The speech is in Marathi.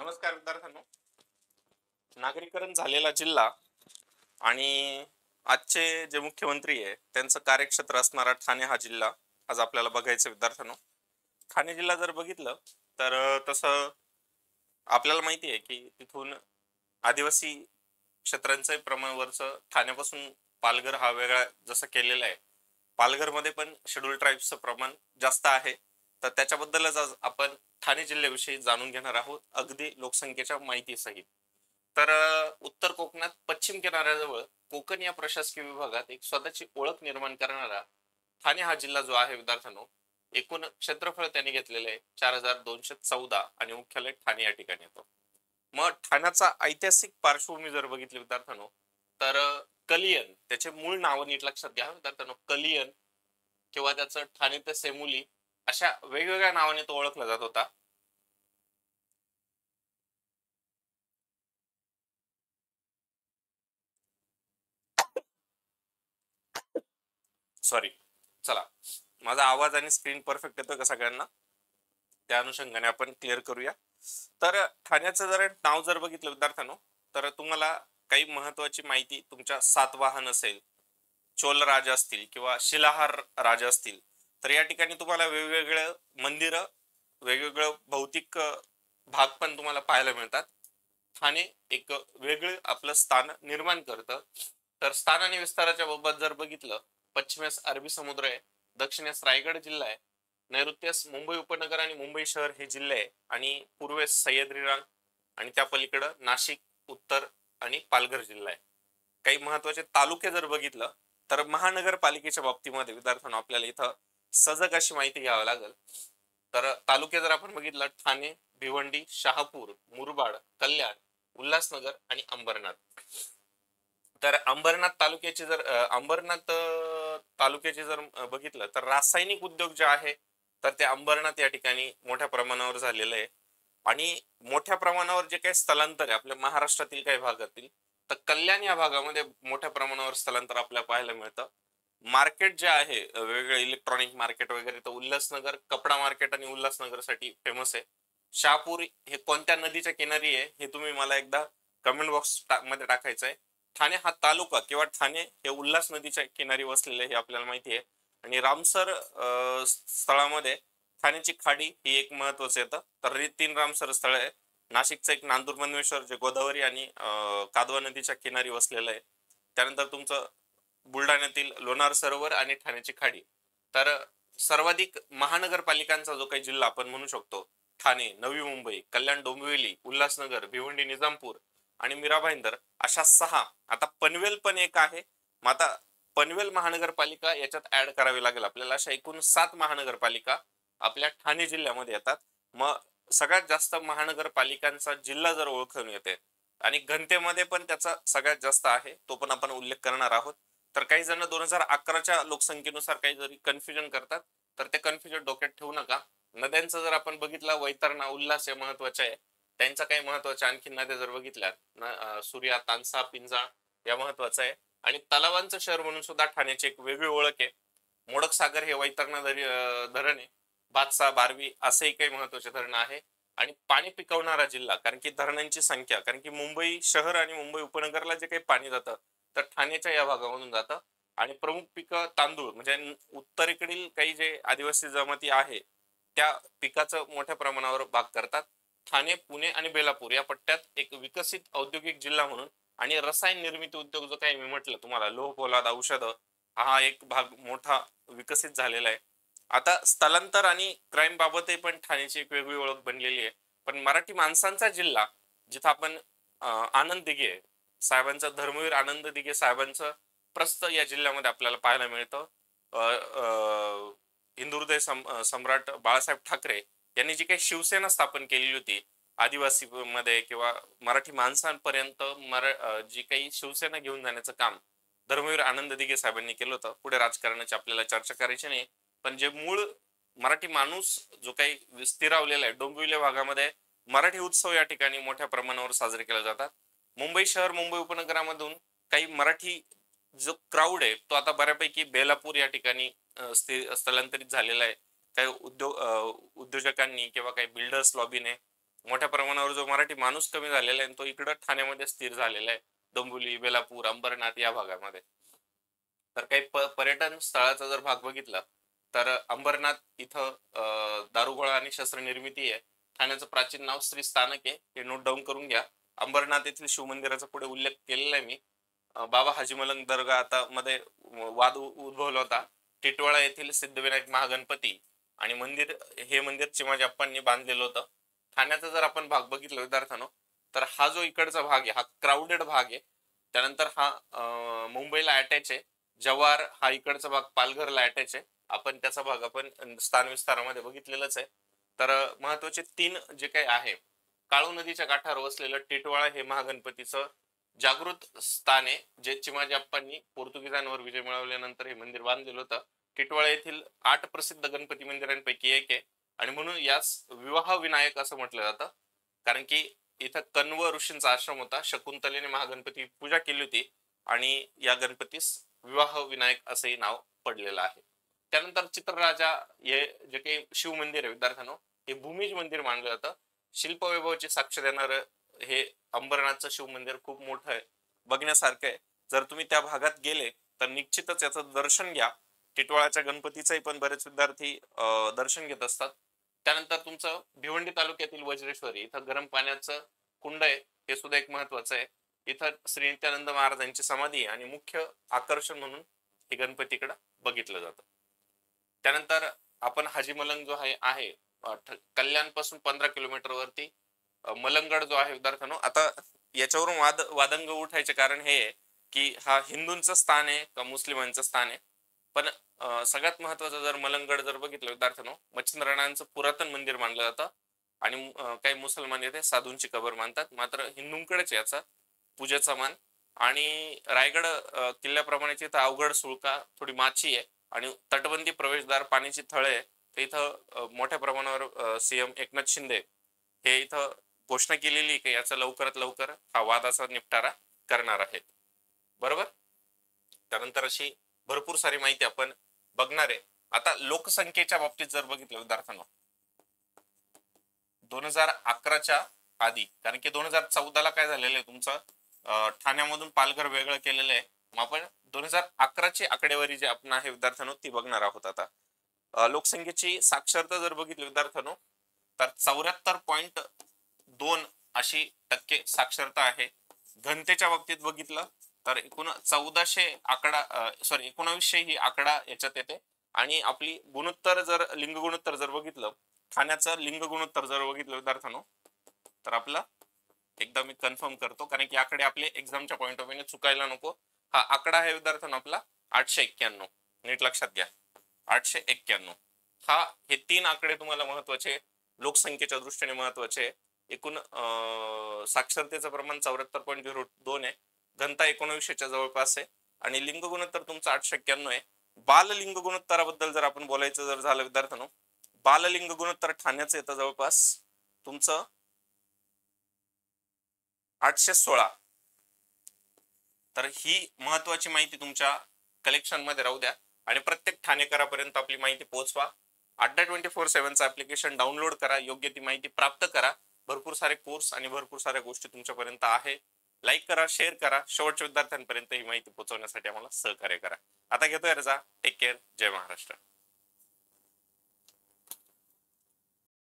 नमस्कार विद्यार्थ्यांनो. नागरीकरण झालेला जिल्हा आणि आजचे जे मुख्यमंत्री आहे त्यांचं कार्यक्षेत्र असणारा ठाणे हा जिल्हा आज आपल्याला बघायचं विद्यार्थ्यांनो. ठाणे जिल्हा जर बघितलं तर तसं आपल्याला माहिती आहे की तिथून आदिवासी क्षेत्रांचं प्रमाण वरचं ठाण्यापासून पालघर हा वेगळा जसं केलेला आहे. पालघरमध्ये पण शेड्यूल ट्राईब्सचं प्रमाण जास्त आहे. तर त्याच्याबद्दलच आज आपण ठाणे जिल्ह्याविषयी जाणून घेणार आहोत, अगदी लोकसंख्येच्या माहिती सहित. तर उत्तर कोकणात पश्चिम किनाऱ्याजवळ कोकण या प्रशासकीय विभागात एक स्वतःची ओळख निर्माण करणारा ठाणे हा जिल्हा जो आहे विद्यार्थ्यांनो, एकूण क्षेत्रफळ त्यांनी घेतलेले आहे 4214 आणि मुख्यालय ठाणे या ठिकाणी येतो. मग ठाण्याचा ऐतिहासिक पार्श्वभूमी जर बघितली विद्यार्थ्यांनो, तर कलियन त्याचे मूळ नाव नीट लक्षात घ्या विद्यार्थ्यांनो. कलियन किंवा त्याचं ठाणे ते सेमुली अशा वेगवेगळ्या नावाने तो ओळखला जात होता. सॉरी. चला, माझा आवाज आणि स्क्रीन परफेक्ट येतोय का सगळ्यांना? त्या अनुषंगाने आपण क्लिअर करूया. तर ठाण्याचं जर नाव जर बघितलं विद्यार्थ्यांनो, तर तुम्हाला काही महत्वाची माहिती, तुमच्या सातवाहन असेल, चोल राजा असतील किंवा शिलाहार राजा असतील, तर या ठिकाणी तुम्हाला वेगवेगळं मंदिर, वेगवेगळं भौतिक भाग पण तुम्हाला पाहायला मिळतात. ठाणे एक वेगळं आपलं स्थान निर्माण करतं. तर स्थान आणि विस्ताराच्या बाबत जर बघितलं, पश्चिमेस अरबी समुद्र आहे, दक्षिणेस रायगड जिल्हा आहे, नैऋत्येस मुंबई उपनगर आणि मुंबई शहर हे जिल्हे आहे, आणि पूर्वेस सह्याद्री रांग, आणि त्या पलीकडं नाशिक, उत्तर आणि पालघर जिल्हा आहे. काही महत्वाचे तालुके जर बघितलं, तर महानगरपालिकेच्या बाबतीमध्ये विद्यार्थ्यांना आपल्याला इथं सजग अशी माहिती घ्यावी लागेल. तर तालुके जर आपण बघितलं, ठाणे, भिवंडी, शहापूर, मुरबाड, कल्याण, उल्हासनगर आणि अंबरनाथ. तर अंबरनाथ तालुक्याची जर बघितलं, तर रासायनिक उद्योग जे आहे तर ते अंबरनाथ या ठिकाणी मोठ्या प्रमाणावर झालेलं आहे. आणि मोठ्या प्रमाणावर जे काही स्थलांतर आहे आपल्या महाराष्ट्रातील काही भागातील, तर कल्याण या भागामध्ये मोठ्या प्रमाणावर स्थलांतर आपल्याला पाहायला मिळतं. मार्केट जे आहे वेगवेगळे इलेक्ट्रॉनिक मार्केट वगैरे, तर उल्हासनगर कपडा मार्केट आणि उल्हासनगर साठी फेमस आहे. शहापूर हे कोणत्या नदीच्या किनारी आहे हे तुम्ही मला एकदा कमेंट बॉक्स मध्ये टाकायचं आहे. ठाणे हा तालुका किंवा ठाणे हे उल्हास नदीच्या किनारी वसलेले हे आपल्याला माहिती आहे. आणि रामसर स्थळामध्ये ठाण्याची खाडी ही एक महत्वाचं येतं. तर हे 3 रामसर स्थळ आहे. नाशिकचं एक नांदूर मनवेश्वर जे गोदावरी आणि कादवा नदीच्या किनारी वसलेलं आहे. त्यानंतर तुमचं बुलढाण्यातील लोणार सरोवर आणि ठाण्याची खाडी. तर सर्वाधिक महानगरपालिकांचा जो काही जिल्हा आपण म्हणू शकतो, ठाणे, नवी मुंबई, कल्याण डोंबिवली, उल्हासनगर, भिवंडी, निजामपूर आणि मीरा भाईंदर अशा 6. आता पनवेल पण एक आहे. मग आता पनवेल महानगरपालिका याच्यात ऍड करावी लागेल आपल्याला. अशा एकूण 7 महानगरपालिका आपल्या ठाणे जिल्ह्यामध्ये येतात. मग सगळ्यात जास्त महानगरपालिकांचा जिल्हा जर ओळखून येते आणि घनतेमध्ये पण त्याचा सगळ्यात जास्त आहे, तो पण आपण उल्लेख करणार आहोत. तर काही जण 2011च्या लोकसंख्येनुसार काही जरी कन्फ्युजन करतात, तर ते कन्फ्युजन डोक्यात ठेवू नका. नद्यांचं जर आपण बघितलं, वैतरणा, उल्हास हे महत्वाचे आहे. त्यांच्या काही महत्वाच्या आणखी नद्या जर बघितल्या, सूर्या, तानसा, पिंजाळ या महत्वाचं आहे. आणि तलावांचं शहर म्हणून सुद्धा ठाण्याची एक वेगळी ओळख आहे. मोडक सागर हे वैतरणा धरण आहे. भातसा, बारवी असेही काही महत्वाचे धरण आहे. आणि पाणी पिकवणारा जिल्हा, कारण की धरणांची संख्या, कारण की मुंबई शहर आणि मुंबई उपनगरला जे काही पाणी जातं तर ठाण्याच्या या भागामधून जातं. आणि प्रमुख पिकं तांदूळ, म्हणजे उत्तरेकडील काही जे आदिवासी जमाती आहे त्या पिकाचं मोठ्या प्रमाणावर भाग करतात. ठाणे, पुणे आणि बेलापूर या पट्ट्यात एक विकसित औद्योगिक जिल्हा म्हणून आणि रसायन निर्मिती उद्योग जो काही मी म्हटलं तुम्हाला, लोह पोलाद, औषधं, हा एक भाग मोठा विकसित झालेला आहे. आता स्थलांतर आणि क्राईम बाबतही पण ठाण्याची एक वेगळी ओळख बनलेली आहे. पण मराठी माणसांचा जिल्हा, जिथं आपण आनंद दिघे साहेबांचं, धर्मवीर आनंद दिघे साहेबांचं प्रस्थ या जिल्ह्यामध्ये आपल्याला पाहायला मिळतं. हिंदू हृदय सम्राट बाळासाहेब ठाकरे यांनी जी काही शिवसेना स्थापन केलेली होती आदिवासी मध्ये किंवा मराठी माणसांपर्यंत जी काही शिवसेना घेऊन जाण्याचं काम धर्मवीर आनंद दिघे साहेबांनी केलं होतं. पुढे राजकारणाची आपल्याला चर्चा करायची नाही, पण जे मूळ मराठी माणूस जो काही स्थिरावलेला आहे डोंबिवली भागामध्ये, मराठी उत्सव या ठिकाणी मोठ्या प्रमाणावर साजरे केले जातात. मुंबई शहर, मुंबई उपनगरामधून काही मराठी जो क्राऊड आहे तो आता बऱ्यापैकी बेलापूर या ठिकाणी स्थलांतरित झालेला आहे. काही उद्योजकांनी किंवा काही बिल्डर्स लॉबीने मोठ्या प्रमाणावर जो मराठी माणूस कमी झालेला आहे तो इकडं ठाण्यामध्ये स्थिर झालेला आहे, डोंबिवली, बेलापूर, अंबरनाथ या भागामध्ये. तर काही पर्यटन स्थळाचा जर भाग बघितला तर अंबरनाथ इथं दारुगोळा आणि शस्त्र निर्मिती आहे. ठाण्याचं प्राचीन नाव श्री स्थानक आहे, हे नोट डाऊन करून घ्या. अंबरनाथ येथील शिवमंदिराचा पुढे उल्लेख केलेला आहे मी. बाबा हाजी मलंग दर्गा आता मध्ये वाद उद्भवला होता. टिटवाळा येथील सिद्धविनायक महागणपती आणि मंदिर, हे मंदिर चिमाजी अप्पांनी बांधलेलं होतं. ठाण्याचा जर आपण भाग बघितला विद्यार्थ्यांनो तर हा जो इकडचा भाग आहे हा क्राऊडेड भाग आहे. त्यानंतर हा मुंबईला अटॅच आहे. जव्हार हा इकडचा भाग पालघरला अटॅच आहे. आपण त्याचा भाग आपण स्थान विस्तारामध्ये बघितलेलाच आहे. तर महत्वाचे 3 जे काही आहे, काळू नदीच्या काठावर वसलेलं टिटवाळा हे महागणपतीचं जागृत स्थान आहे, जे चिमाजी अप्पांनी पोर्तुगीजांवर विजय मिळवल्यानंतर हे मंदिर बांधलेलं होतं. टिटवाळा येथील 8 प्रसिद्ध गणपती मंदिरांपैकी एक आहे आणि म्हणून यास विवाह विनायक असं म्हटलं जातं. कारण की इथं कण्व ऋषींचा आश्रम होता. शकुंतलेने महागणपती पूजा केली होती आणि या गणपतीस विवाह विनायक असंही नाव पडलेलं आहे. त्यानंतर चित्रराजा हे जे काही शिव मंदिर आहे विद्यार्थ्यांनो, हे भूमिज मंदिर मानलं जातं. शिल्पवैभवाची साक्ष देणार हे अंबरनाथचं शिव मंदिर खूप मोठं आहे, बघण्यासारखं आहे. जर तुम्ही त्या भागात गेले तर निश्चितच याचं दर्शन घ्या. टिटवाळाच्या गणपतीचंही पण बरेच विद्यार्थी दर्शन घेत असतात. त्यानंतर तुमचं भिवंडी तालुक्यातील वज्रेश्वरी इथं गरम पाण्याचं कुंड आहे, हे सुद्धा एक महत्वाचं आहे. इथं श्री नित्यानंद महाराजांची समाधी आणि मुख्य आकर्षण म्हणून हे गणपतीकडे बघितलं जातं. त्यानंतर आपण हाजी मलंग जो आहे कल्याण पासून 15 किलोमीटर वरती मलंगड जो आहे विद्यार्थ्यांनो, आता याच्यावरून वादंग उठायचे कारण हे आहे की हा हिंदूंचं स्थान आहे का मुस्लिमांचं स्थान आहे. पण सगळ्यात महत्वाचं जर मलंगड जर बघितलं विद्यार्थ्यांनो, मच्छिंद्र राणांचं पुरातन मंदिर मानलं जातं आणि काही मुसलमान येथे साधूंची कबर मानतात. मात्र हिंदूंकडेच याचा पूजेचा मान. आणि रायगड किल्ल्याप्रमाणे इथं अवघड सुळका, थोडी माची आहे आणि तटबंदी प्रवेशद्वार, पाण्याची थळे आहे. इथं मोठ्या प्रमाणावर सीएम एकनाथ शिंदे हे इथं घोषणा केलेली की याचा लवकरात लवकर हा वादाचा निपटारा करणार आहेत. बरोबर. त्यानंतर अशी भरपूर सारी माहिती आपण बघणार आहे. आता लोकसंख्येच्या बाबतीत जर बघितलं विद्यार्थ्यांनो, 2011च्या आधी, कारण की 2014ला काय झालेलं आहे तुमचं ठाण्यामधून पालघर वेगळं केलेलं आहे. मग आपण 2011ची आकडेवारी जी आपण आहे विद्यार्थ्यांनो ती बघणार आहोत. आता लोकसंख्येची साक्षरता जर बघितली विद्यार्थ्यांनो तर 74.2 अशी टक्के साक्षरता आहे. घनतेच्या बाबतीत बघितलं तर 1900 ही आकडा याच्यात येते. आणि आपली गुणोत्तर जर लिंग गुणोत्तर जर बघितलं, ठाण्याचं लिंग गुणोत्तर जर बघितलं विद्यार्थ्यांनो तर आपला एकदा मी कन्फर्म करतो कारण की आकडे आपले एक्झामच्या पॉईंट ऑफ व्ह्यूने चुकायला नको. हा आकडा आहे विद्यार्थ्यांनो आपला 891. नीट लक्षात घ्या, 891. हे 3 आकडे तुम्हाला महत्वाचे, लोकसंख्येच्या दृष्टीने महत्वाचे. एकूण साक्षरतेचं प्रमाण 74.02 आहे. घनता 1900च्या जवळपास आहे आणि लिंग गुणोत्तर तुमचं 891 आहे. बाल लिंग गुणोत्तराबद्दल जर आपण बोलायचं जर झालं विद्यार्थ्यांनो, बाल लिंग गुणोत्तर ठाण्याचं येतं जवळपास तुमचं 816. तर ही महत्वाची माहिती तुमच्या कलेक्शन मध्ये राहू द्या आणि प्रत्येक ठाणेकरापर्यंत आपली माहिती पोहोचवा. अड्डा 24/7चं ऍप्लिकेशन डाउनलोड करा, योग्य ती माहिती प्राप्त करा. भरपूर सारे कोर्स आणि भरपूर साऱ्या गोष्टी तुमच्यापर्यंत आहे. लाईक करा, शेअर करा. शेवटच्या विद्यार्थ्यांपर्यंत ही माहिती पोहोचवण्यासाठी आम्हाला सहकार्य करा. आता घेतोय रजा. Take care. जय महाराष्ट्र.